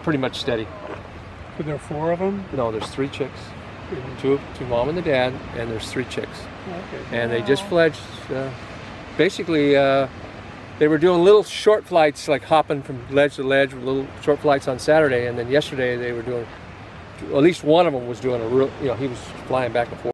pretty much steady. So there are 4 of them? No, there's 3 chicks. Two mom and the dad, and there's 3 chicks. Okay. And they just fledged. Basically, they were doing little short flights, like hopping from ledge to ledge, with little short flights on Saturday, and then yesterday they were doing, at least one of them was doing a real, he was flying back and forth.